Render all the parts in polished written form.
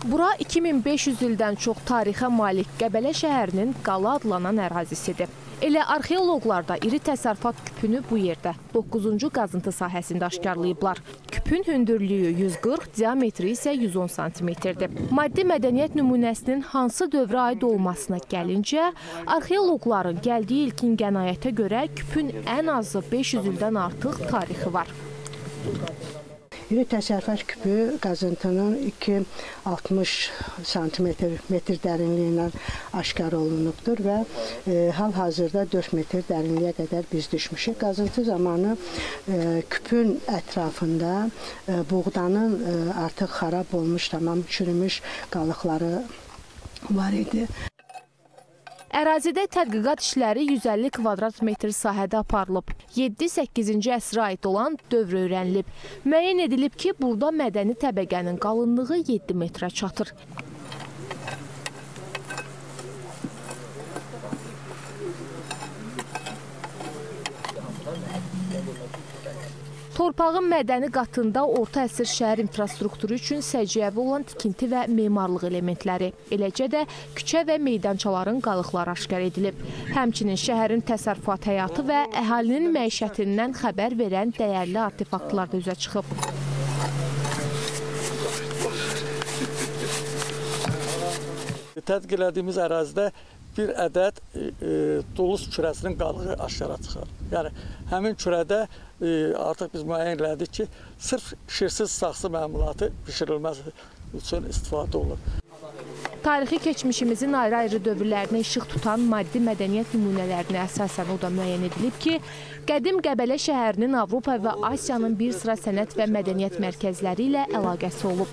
Bura 2500 ildən çox tarixə malik Qəbələ şəhərinin Qala adlanan ərazisidir. Elə arxeoloqlar da iri təsərrüfat küpünü bu yerdə 9-cu qazıntı sahəsində aşkarlayıblar. Küpün hündürlüyü 140, diametri isə 110 cm-dir. Maddi mədəniyyət nümunəsinin hansı dövrə aid olmasına gəlincə, arxeoloqların gəldiyi ilkin qənaətə görə küpün ən azı 500 ildən artıq tarixi var. İri təsərrüfat küpü qazıntının 2-60 metr dərinliyindən aşkar olunubdur və hal-hazırda 4 metr dərinliyə qədər biz düşmüşük. Qazıntı zamanı küpün ətrafında buğdanın artıq xarab olmuş, tamam çürümüş qalıqları var idi. Ərazidə tədqiqat işləri 150 kvadrat metr sahədə aparılıb. 7-8-ci əsrə aid olan dövr öyrənilib. Müəyyən edilib ki, burada mədəni təbəqənin qalınlığı 7 metrə çatır. Torpağın mədəni qatında orta əsr şəhər infrastrukturu üçün səciyyəvi olan tikinti və memarlıq elementləri, eləcə də küçə və meydançaların qalıqları aşkar edilib. Həmçinin şəhərin təsərrüfat həyatı və əhalinin məişətindən xəbər verən dəyərli artefaktlar da üzə çıxıb. Tədqiq elədiyimiz ərazidə bir ədəd Dulus kürəsinin qalığı aşkara çıxır. Yəni, həmin kürədə artıq biz müəyyən elədik ki, sırf şirsiz saxsı məmulatı bişirilməsi üçün istifadə olunur. Tarixi keçmişimizin ayrı-ayrı dövrlərinə işıq tutan maddi mədəniyyət nümunələrinə əsasən o da müəyyən edilib ki, qədim Qəbələ şəhərinin Avropa və Asiyanın bir sıra sənət və mədəniyyət mərkəzləri ilə əlaqəsi olub.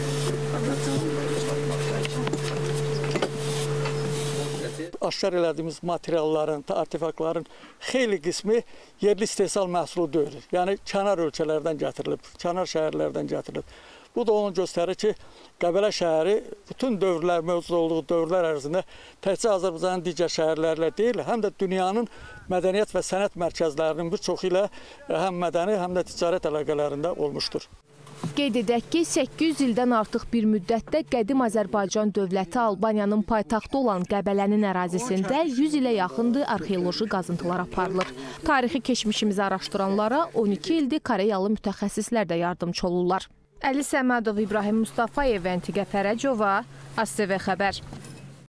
Aşkar elədiyimiz materialların, artefaktların xeyli qismi yerli istehsal məhsulu deyil. Yəni, kənar ölkələrdən gətirilib, kənar şəhərlərdən gətirilib. Bu da onu göstərir ki, Qəbələ şəhəri bütün dövrlər, mövcud olduğu dövrlər ərzində təkcə Azərbaycanın digər şəhərlərlə deyil, həm də dünyanın mədəniyyət və sənət mərkəzlərinin bir çoxu ilə həm mədəni, həm də ticarət əlaqələrində olmuşdur. Qeyd edək ki, 800 ildən artıq bir müddətdə qədim Azərbaycan dövləti Albaniyanın paytaxtı olan Qəbələnin ərazisində 100 ilə yaxındır arxeoloji qazıntılar aparılır. Tarixi keçmişimizi araşdıranlara 12 ildir Koreyalı mütəxəssislər də yardımcı olurlar. Əli Səmədov, İbrahim Mustafayev, Əntiqə Fərəcova, ASTV Xəbər.